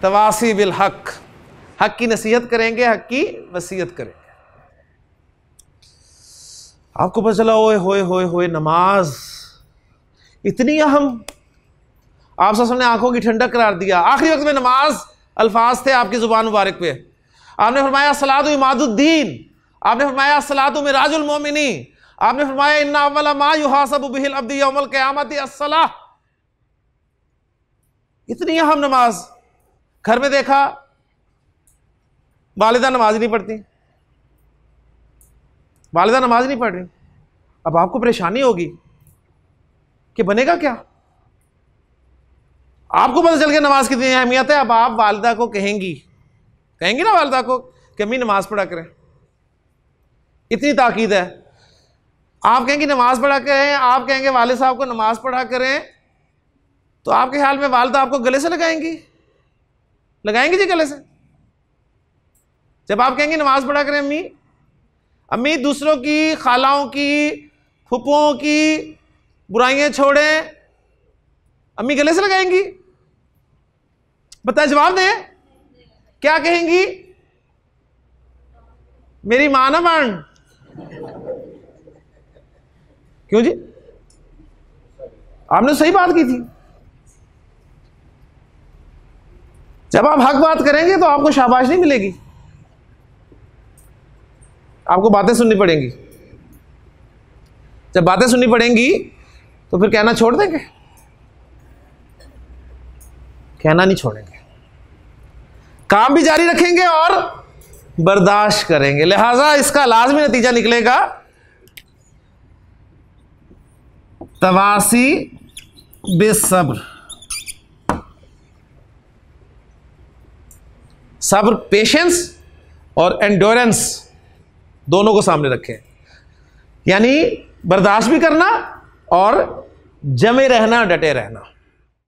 तवासी bill हक, हक की नसीहत करेंगे, हक की वसीयत करेंगे। आपको पता चला ओए होए होए होए नमाज इतनी अहम, आप सब ने आंखों की ठंडक करार दिया। आखिरी वक्त में नमाज अल्फाज थे आपकी जुबान मुबारक पे, आपने फरमाया सलातु इमादुद्दीन, आपने फरमाया सलातु मिराजुल मोमिनी, आपने फरमाया इन्ना अव्वला मा युहासबु बिहिल अब्दी यौमल क़यामति अस्सलाह। इतनी अहम नमाज, घर में देखा वालिदा नमाज नहीं पढ़ती, वालिदा नमाज नहीं पढ़ रही, अब आपको परेशानी होगी कि बनेगा क्या। आपको पता चल गया नमाज की कितनी अहमियत है। अब आप वालिदा को कहेंगी ना वालिदा को कि अम्मी नमाज पढ़ा करें, इतनी ताकीद है। आप कहेंगे नमाज पढ़ा करें, आप कहेंगे वालिद साहब को नमाज पढ़ा करें, तो आपके ख्याल में वालिदा आपको गले से लगाएंगी जी गले से। जब आप कहेंगे नमाज पढ़ा करें अम्मी, अम्मी दूसरों की, खालाओं की, फुप्पों की बुराइयां छोड़ें, अम्मी गले से लगाएंगी? बताए, जवाब दें, क्या कहेंगी? मेरी मां ना बन। क्यों जी? आपने सही बात की थी। जब आप हक बात करेंगे तो आपको शाबाश नहीं मिलेगी, आपको बातें सुननी पड़ेंगी। जब बातें सुननी पड़ेंगी तो फिर कहना छोड़ देंगे? कहना नहीं छोड़ेंगे, काम भी जारी रखेंगे और बर्दाश्त करेंगे। लिहाजा इसका लाजमी नतीजा निकलेगा तवासी बेसब्र, सब्र, पेशेंस और एंडोरेंस दोनों को सामने रखें, यानी बर्दाश्त भी करना और जमे रहना, डटे रहना।